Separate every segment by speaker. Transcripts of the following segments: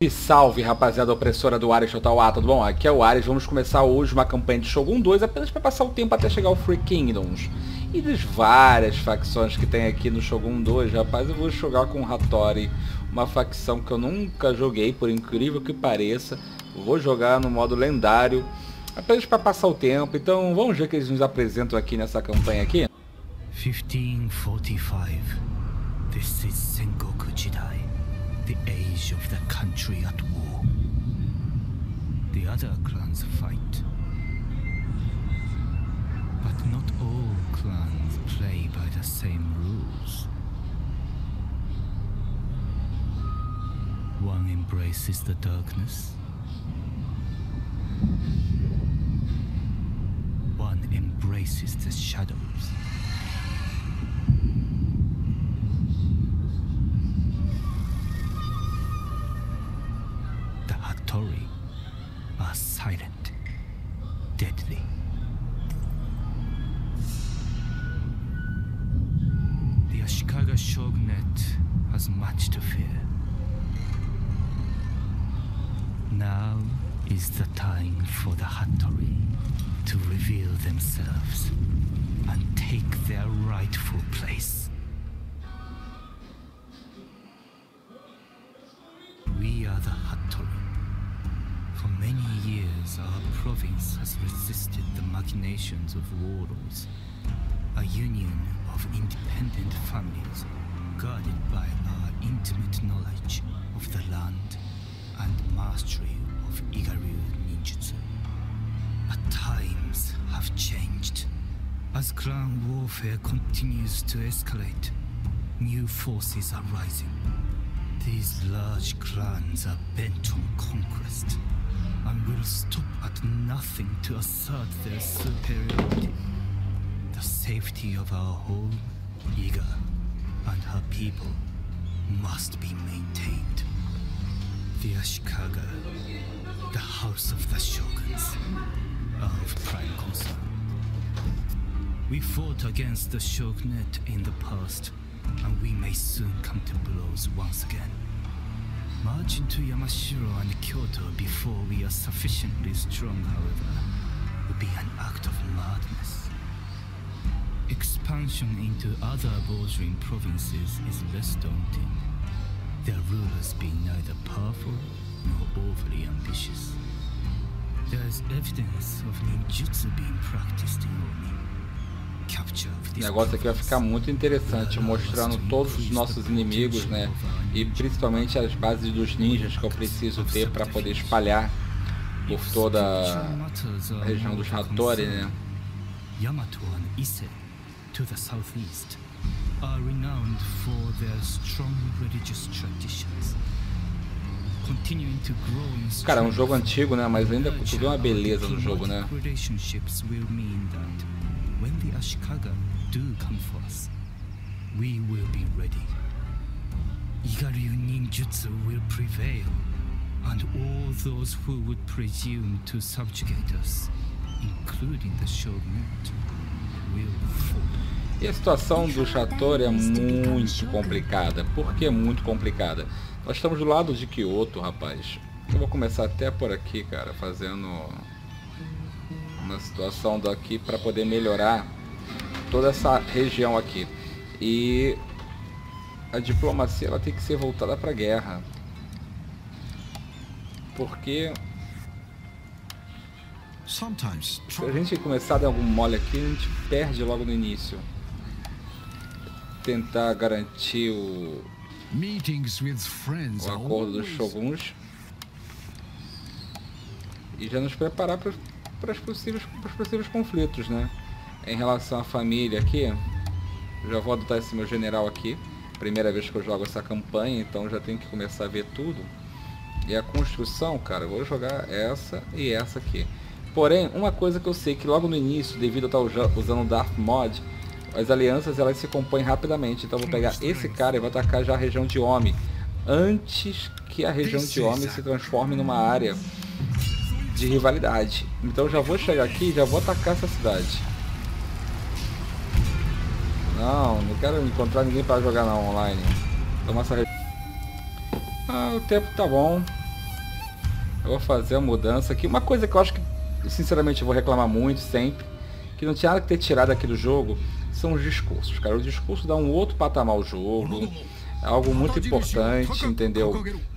Speaker 1: E salve, rapaziada opressora do Ares Total A, tudo bom? Aqui é o Ares, vamos começar hoje uma campanha de Shogun 2 apenas para passar o tempo até chegar ao Three Kingdoms. E das várias facções que tem aqui no Shogun 2, rapaz, eu vou jogar com o Hattori, uma facção que eu nunca joguei, por incrível que pareça. Vou jogar no modo lendário, apenas para passar o tempo, então vamos ver o que eles nos apresentam aqui nessa campanha aqui.
Speaker 2: 1545. This is Sengoku Jidai. The age of the country at war. The other clans fight. But not all clans play by the same rules. One embraces the darkness. One embraces the shadows. Hattori are silent, deadly. The Ashikaga Shogunate has much to fear. Now is the time for the Hattori to reveal themselves and take their rightful place. We are the Hattori. For many years, our province has resisted the machinations of warlords, a union of independent families guarded by our intimate knowledge of the land and mastery of Igaryu ninjutsu. But times have changed. As clan warfare continues to escalate, new forces are rising. These large clans are bent on conquest and will stop at nothing to assert their superiority. The safety of our home, Iga, and her people must be maintained. The Ashikaga, the house of the shoguns, are of prime concern. We fought against the shogunate in the past, and we may soon come to blows once again. March into Yamashiro and Kyoto before we are sufficiently strong, however, would be an act of madness. Expansion into other bordering provinces is less daunting, their rulers being neither powerful nor overly ambitious. There is evidence of ninjutsu being practiced in Omi.
Speaker 1: O negócio aqui vai ficar muito interessante, mostrando todos os nossos inimigos, né? E principalmente as bases dos ninjas que eu preciso ter para poder espalhar por toda a região dos Hattori, né?
Speaker 2: Yamato and Ise, to the southeast, are renowned for their strong religious traditions. Continuing to grow in strength.
Speaker 1: Cara, é um jogo antigo, né? Mas ainda tu vê uma beleza no jogo, né?
Speaker 2: Relationships will mean that when the Ashikaga do come for us, we will be ready. Igaryu ninjutsu will prevail, and all those who would presume to subjugate us, including the shogunate, will fall.
Speaker 1: E a situação do Hattori é muito complicada. Por que muito complicada? Nós estamos do lado de Kyoto, rapaz. Eu vou começar até por aqui, cara, fazendo uma situação daqui para poder melhorar toda essa região aqui. E a diplomacia ela tem que ser voltada para a guerra, porque se a gente começar a dar algum mole aqui, a gente perde logo no início. Tentar garantir o acordo dos shoguns e já nos preparar para os possíveis conflitos, né? Em relação à família aqui, já vou adotar esse meu general aqui. Primeira vez que eu jogo essa campanha, então já tenho que começar a ver tudo. E a construção, cara, eu vou jogar essa e essa aqui. Porém, uma coisa que eu sei que logo no início, devido a estar usando o Darth Mod, as alianças elas se compõem rapidamente. Então eu vou pegar esse cara e vou atacar já a região de Omi, antes que a região de Omi se transforme numa área de rivalidade. Então já vou chegar aqui e já vou atacar essa cidade. Não quero encontrar ninguém para jogar não online. Tomar essa... o tempo tá bom. Eu vou fazer a mudança aqui. Uma coisa que eu acho que, sinceramente, eu vou reclamar muito sempre, que não tinha nada que ter tirado aqui do jogo, são os discursos, cara. O discurso dá um outro patamar ao jogo. É algo muito importante, entendeu?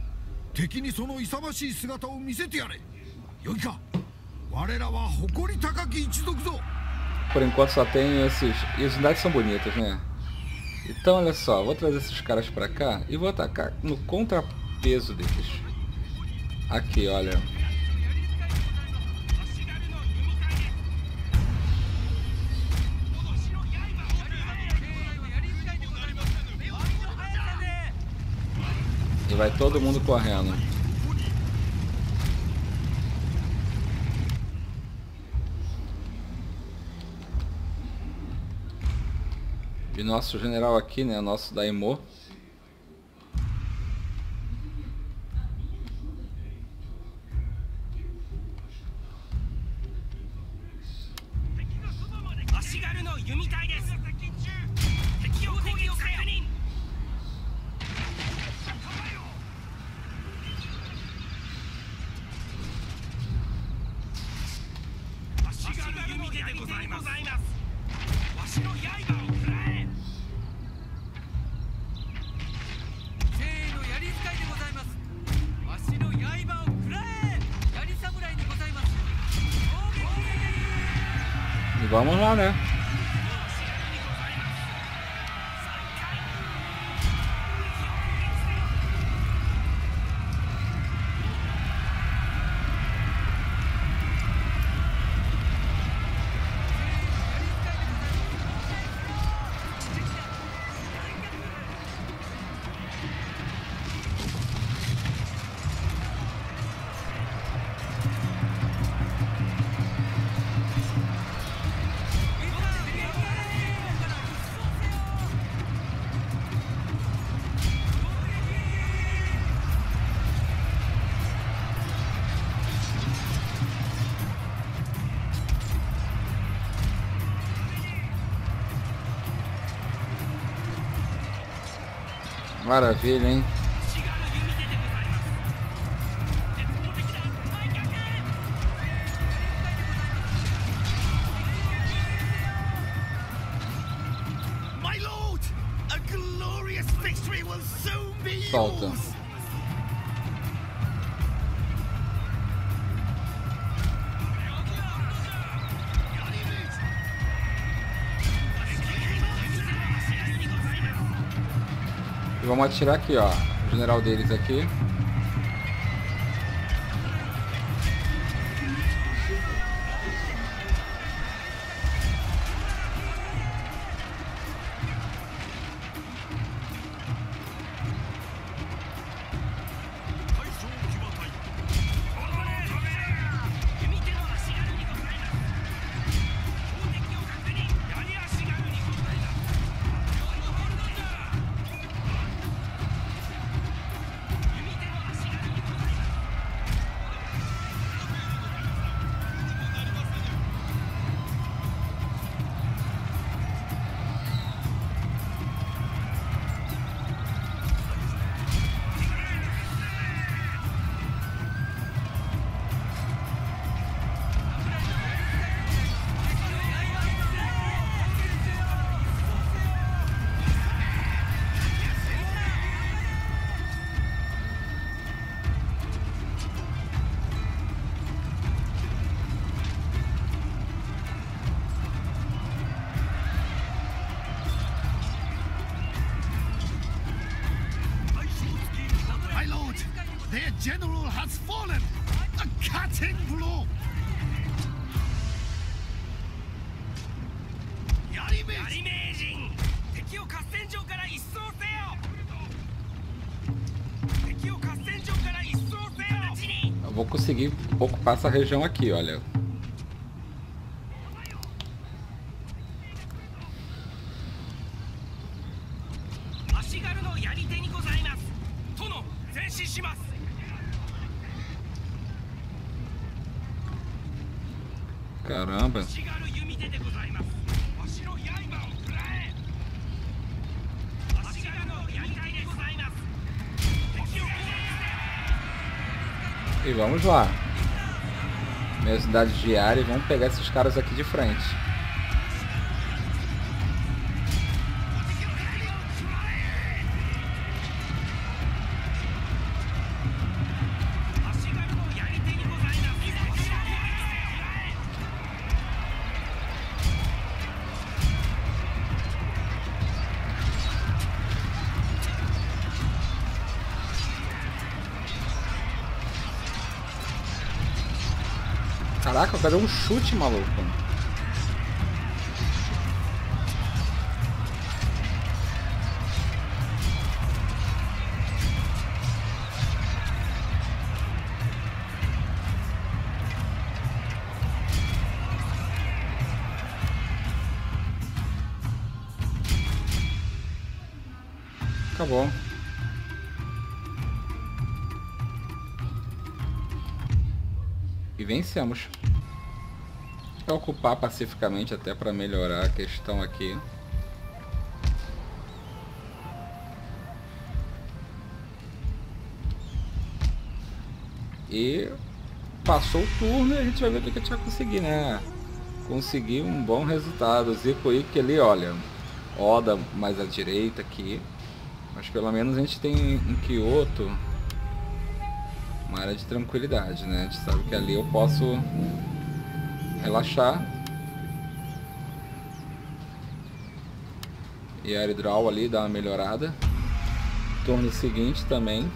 Speaker 1: Por enquanto só tem esses... E as unidades são bonitas, né? Então, olha só. Vou trazer esses caras pra cá e vou atacar no contrapeso deles. Aqui, olha. E vai todo mundo correndo. E nosso general aqui, né? Nosso Daimyo. E vamos lá, né? Maravilha, hein? Solta. E vamos atirar aqui, ó. O general deles aqui.
Speaker 3: Their general has fallen! A cutting blow!
Speaker 1: Eu vou conseguir ocupar essa região aqui, olha. Caramba. E vamos lá. Minhas unidades diárias, e vamos pegar esses caras aqui de frente. Caraca, eu quero um chute, maluco. Acabou. E vencemos. Vou ocupar pacificamente até para melhorar a questão aqui. E passou o turno e a gente vai ver o que a gente vai conseguir, né? Conseguir um bom resultado. Zico Ikki ali, olha. Oda mais à direita aqui. Mas pelo menos a gente tem um Kyoto. Uma área de tranquilidade, né? A gente sabe que ali eu posso relaxar. E a Aerodraw ali dá uma melhorada. Turno seguinte também.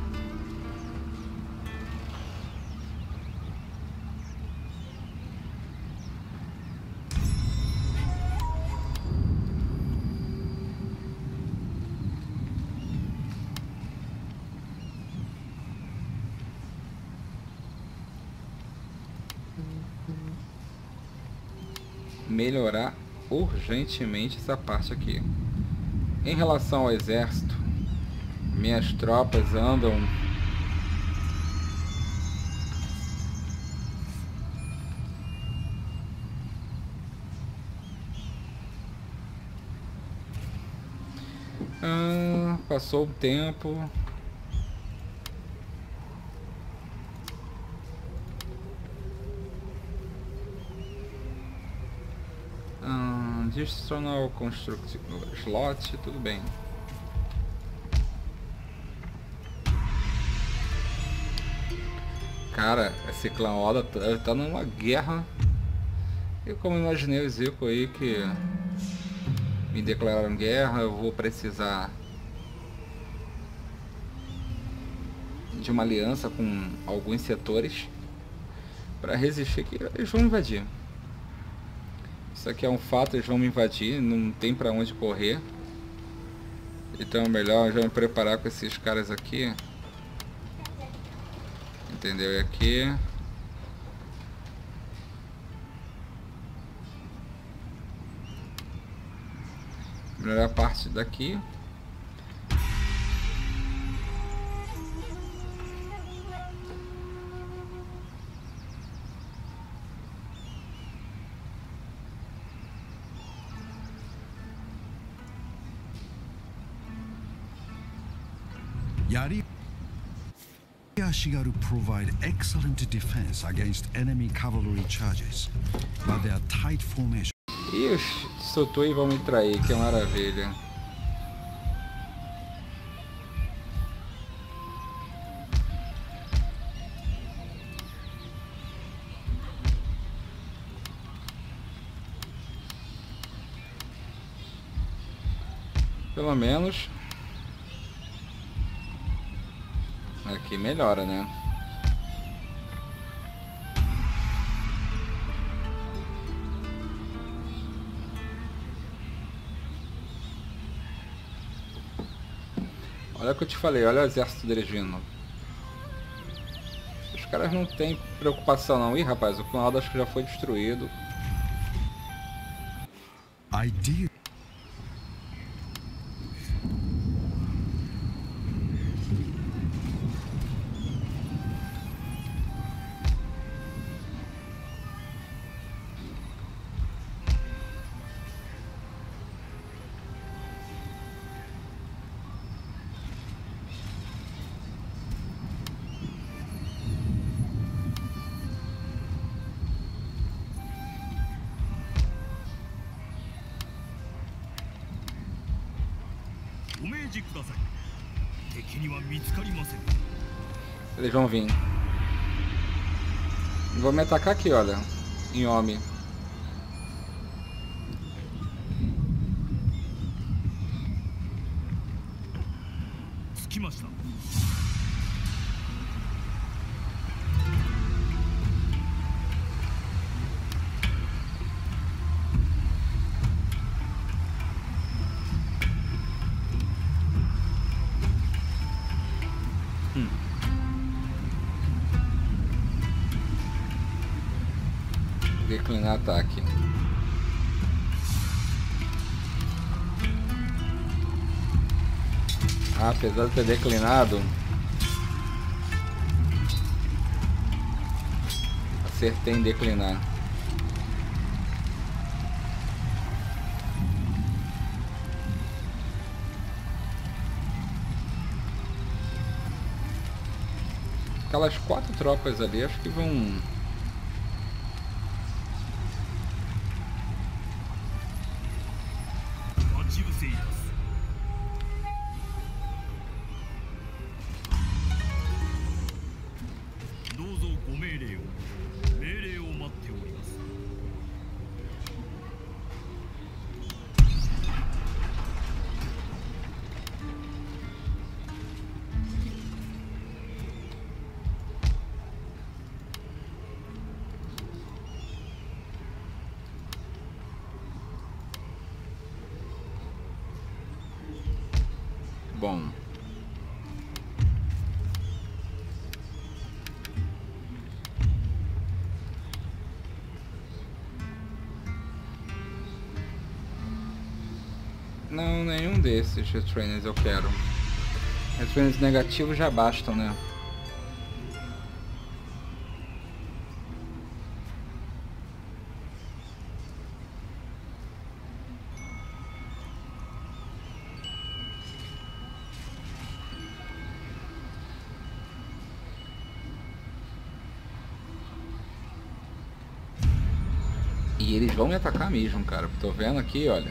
Speaker 1: Melhorar urgentemente essa parte aqui. Em relação ao exército, minhas tropas andam passou o tempo. Additional construct slot, tudo bem. Cara, esse clã Oda tá numa guerra. E como imaginei o Zico aí que me declararam guerra, eu vou precisar de uma aliança com alguns setores para resistir, que eles vão invadir. Isso aqui é um fato, eles vão me invadir, não tem pra onde correr. Então é melhor já me preparar com esses caras aqui. Entendeu? E aqui melhorar a parte daqui.
Speaker 3: Yashigaru provide excellent defense against enemy cavalry charges, but their tight formation.
Speaker 1: E os Sotui vão me trair, que maravilha. Pelo menos aqui melhora, né? Olha o que eu te falei, olha o exército dirigindo. Os caras não tem preocupação não. Ih, rapaz, o clã Oda acho que já foi destruído.
Speaker 3: Ideal.
Speaker 1: Eles vão vir. Vou me atacar aqui, olha. Em homem. Declinar ataque. Apesar de ter declinado, acertei em declinar. Aquelas 4 tropas ali, acho que vão... Bom. Não, nenhum desses retrainers eu quero. Retrainers negativos já bastam, né? E eles vão me atacar mesmo, cara. Tô vendo aqui, olha.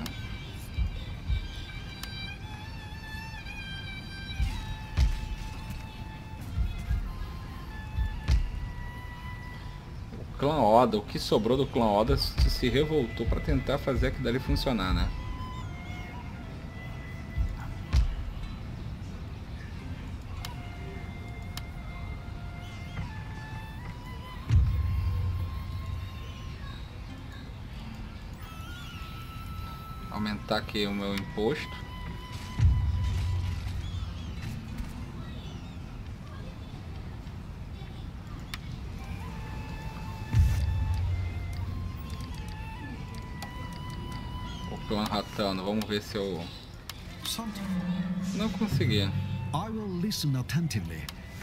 Speaker 1: O clã Oda, o que sobrou do clã Oda se revoltou pra tentar fazer aquilo dali funcionar, né? Aumentar aqui o meu imposto. O clã Ratano, vamos ver se eu... Não consegui.
Speaker 3: I will listen attentively.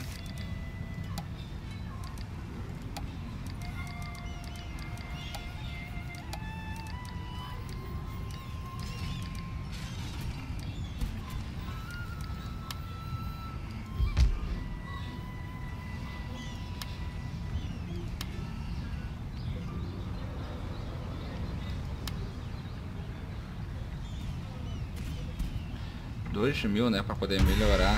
Speaker 1: $2.000, né, para poder melhorar.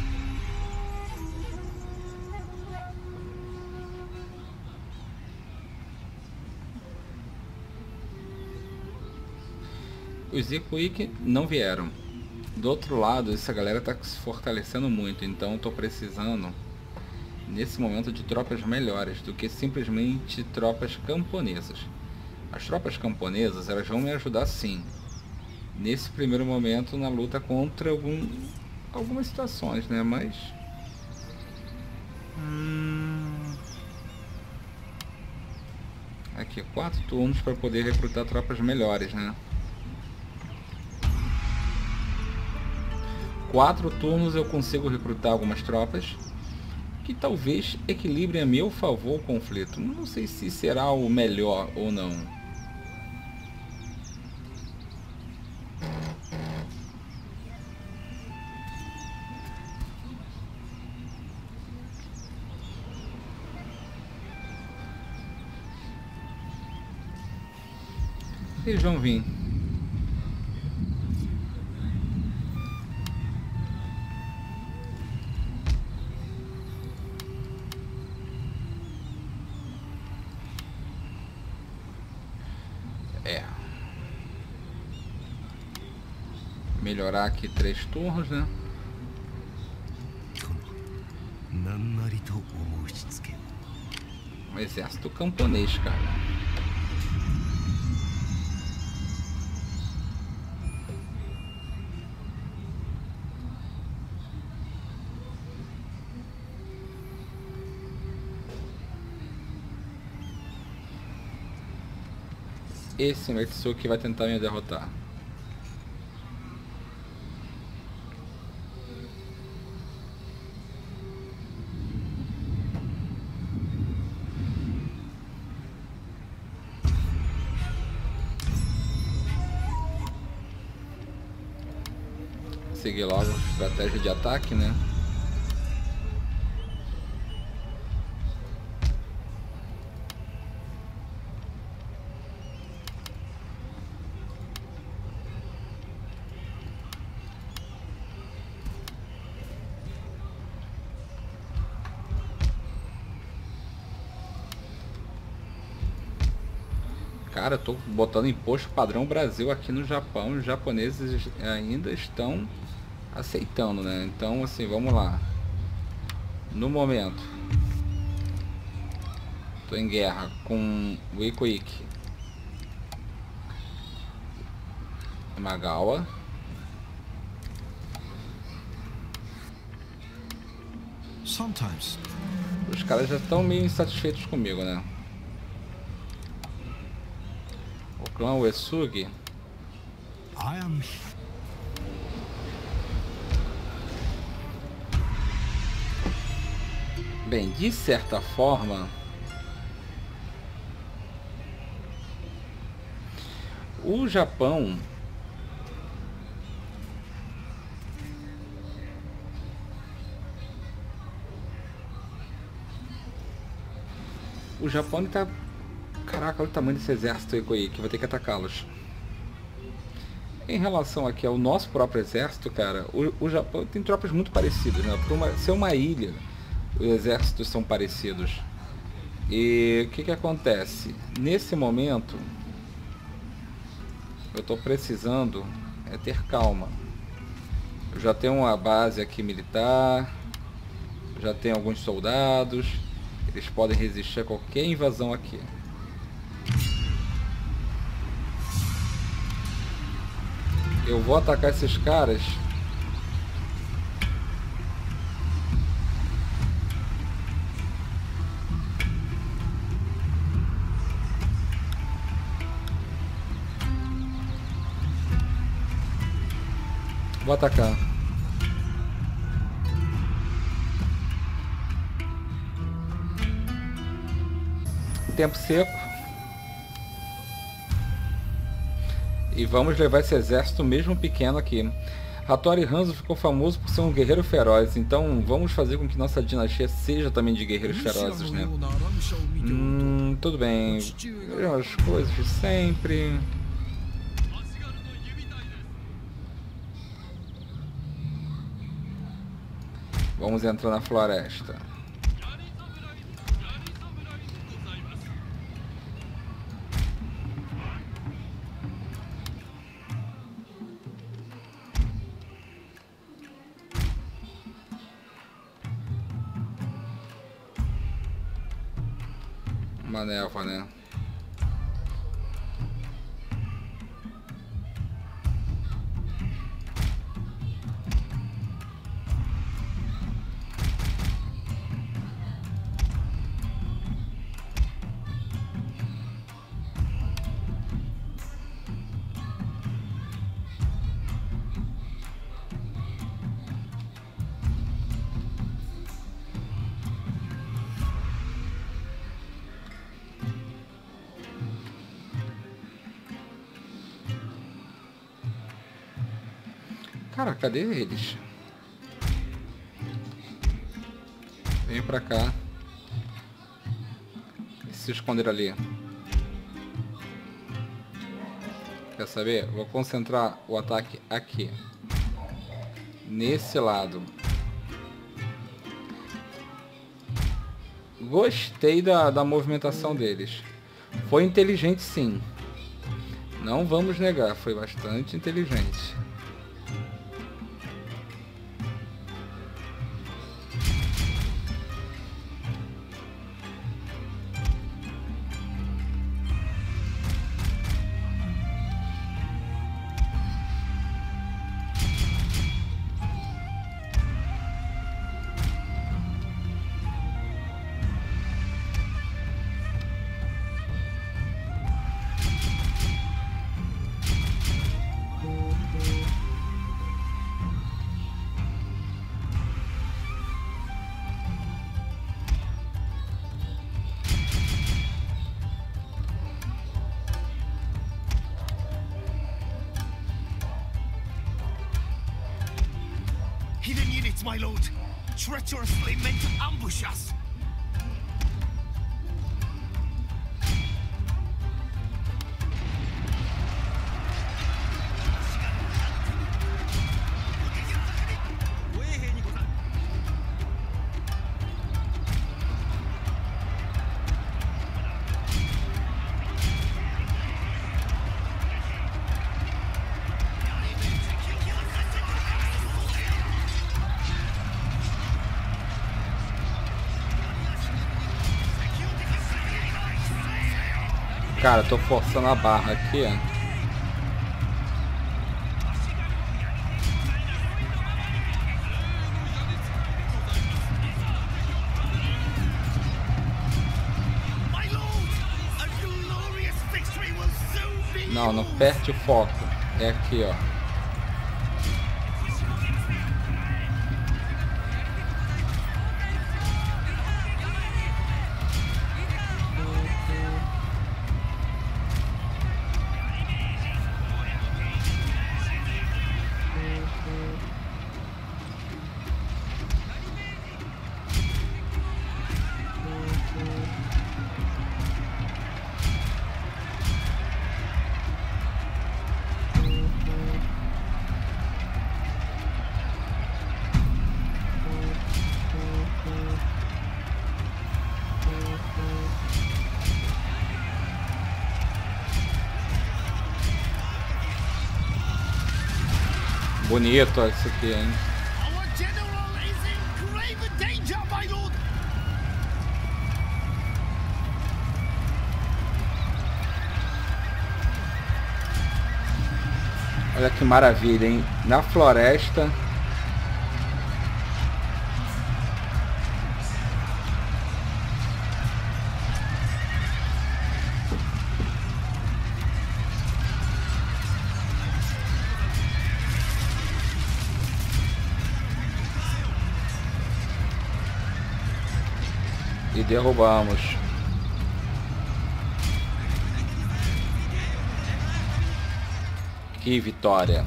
Speaker 1: Os Ikuik não vieram. Do outro lado, essa galera tá se fortalecendo muito, então eu tô precisando nesse momento de tropas melhores do que simplesmente tropas camponesas. As tropas camponesas, elas vão me ajudar sim. Nesse primeiro momento na luta contra algumas situações, né? Mas... Aqui, 4 turnos para poder recrutar tropas melhores, né? 4 turnos eu consigo recrutar algumas tropas que talvez equilibrem a meu favor o conflito. Não sei se será o melhor ou não. Eles vão vir. É. Melhorar aqui 3 turnos, né? Um exército camponês, cara. Esse Metsuki vai tentar me derrotar. Seguir logo a estratégia de ataque, né? Cara, eu tô botando imposto padrão Brasil aqui no Japão. Os japoneses ainda estão aceitando, né? Então, assim, vamos lá. No momento, tô em guerra com o Ikuiki, Magawa.
Speaker 3: Sometimes.
Speaker 1: Os caras já estão meio insatisfeitos comigo, né? O clã Uesugi.
Speaker 3: I am.
Speaker 1: Bem, de certa forma, o Japão ele tá... Caraca, olha o tamanho desse exército aí, que vai ter que atacá-los. Em relação aqui ao nosso próprio exército, cara, o Japão tem tropas muito parecidas, né? Por ser uma ilha, os exércitos são parecidos. E o que acontece? Nesse momento, eu estou precisando ter calma. Eu já tenho uma base aqui militar, já tenho alguns soldados, eles podem resistir a qualquer invasão aqui. Eu vou atacar esses caras. Vou atacar. Tempo seco. E vamos levar esse exército mesmo pequeno aqui. Hattori Hanzo ficou famoso por ser um guerreiro feroz, então vamos fazer com que nossa dinastia seja também de guerreiros ferozes, né? Tudo bem. As coisas de sempre. Vamos entrar na floresta. Uma névoa, né? Cara, cadê eles? Vem pra cá. Se esconder ali. Quer saber? Vou concentrar o ataque aqui. Nesse lado. Gostei da movimentação deles. Foi inteligente, sim. Não vamos negar, foi bastante inteligente.
Speaker 2: Hidden units, my lord! Treacherously meant to ambush us!
Speaker 1: Cara, tô forçando a barra aqui, ó. Não, não perde o foco. É aqui, ó. Bonito isso aqui, hein? Olha que maravilha, hein? Na floresta. E derrubamos. Que vitória.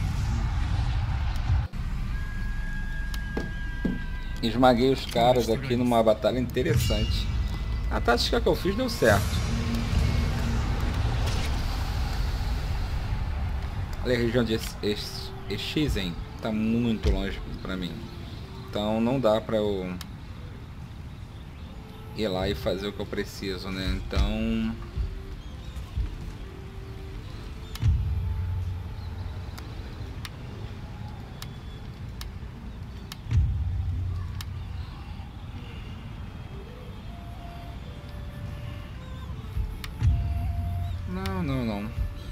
Speaker 1: Esmaguei os caras aqui numa batalha interessante. A tática que eu fiz deu certo. Olha a região de Echizen. Tá muito longe pra mim. Então não dá pra eu ir lá e fazer o que eu preciso, né? Então não.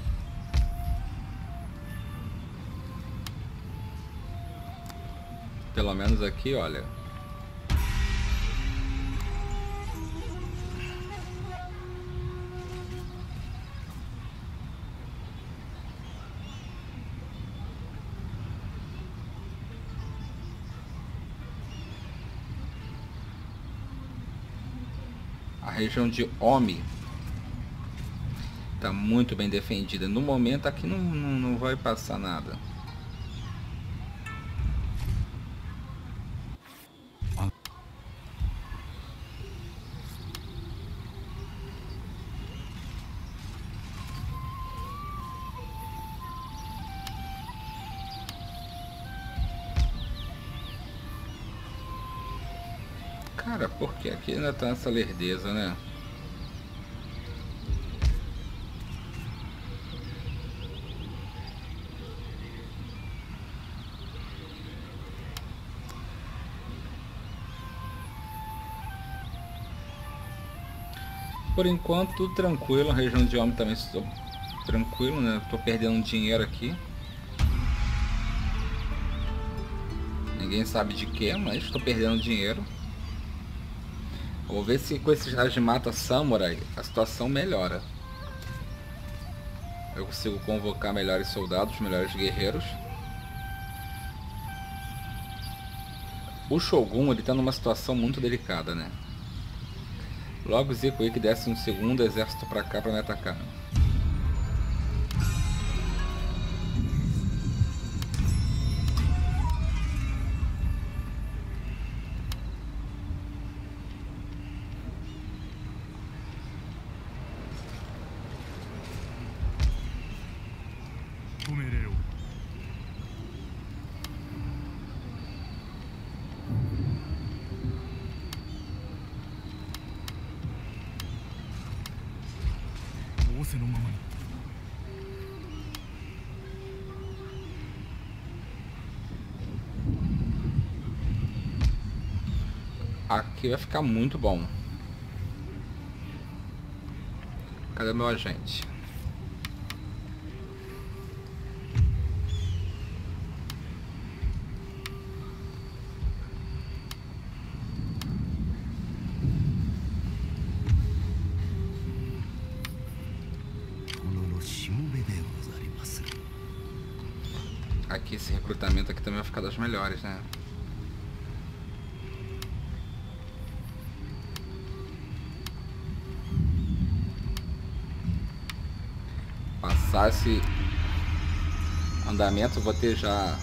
Speaker 1: Pelo menos aqui, olha. A região de Omi está muito bem defendida. No momento aqui não vai passar nada. Cara, porque aqui ainda tá essa lerdeza, né? Por enquanto tudo tranquilo, a região de homem também estou tranquilo, né? Tô perdendo dinheiro aqui. Ninguém sabe de que, mas estou perdendo dinheiro. Vou ver se com esses Hajimata Samurai a situação melhora. Eu consigo convocar melhores soldados, melhores guerreiros. O Shogun, ele tá numa situação muito delicada, né? Logo Zico aí que desce um segundo exército pra cá pra me atacar. Aqui vai ficar muito bom. Cadê meu agente? Aqui esse recrutamento aqui também vai ficar das melhores, né? Passar esse andamento, vou ter já...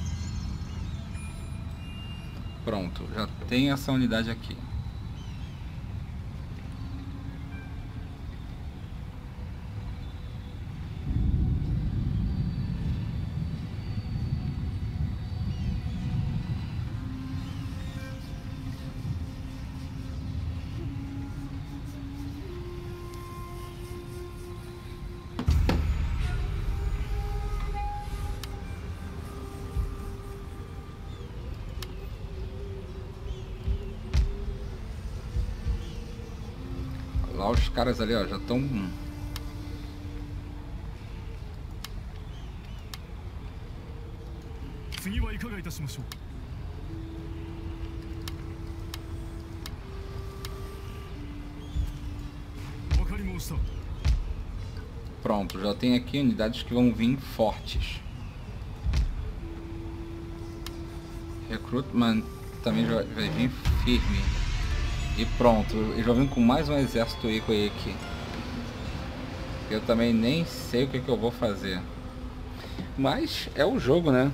Speaker 1: Pronto, já tem essa unidade aqui. Lá os caras ali, ó, já estão... Pronto, já tem aqui unidades que vão vir fortes. Recruitment também já vai vir firme. E pronto, eles vão vir com mais um exército Iko aqui. Eu também nem sei o que eu vou fazer. Mas é o jogo, né?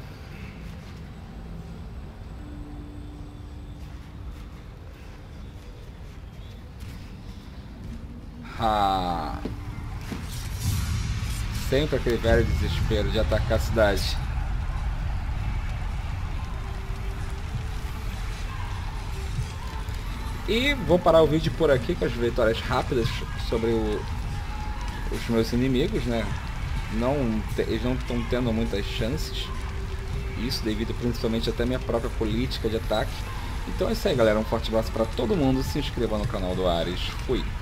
Speaker 1: Ah, sempre aquele velho desespero de atacar a cidade. E vou parar o vídeo por aqui com as vitórias rápidas sobre os meus inimigos, né? Eles não estão tendo muitas chances. Isso devido principalmente até à minha própria política de ataque. Então é isso aí, galera. Um forte abraço para todo mundo. Se inscreva no canal do Ares. Fui!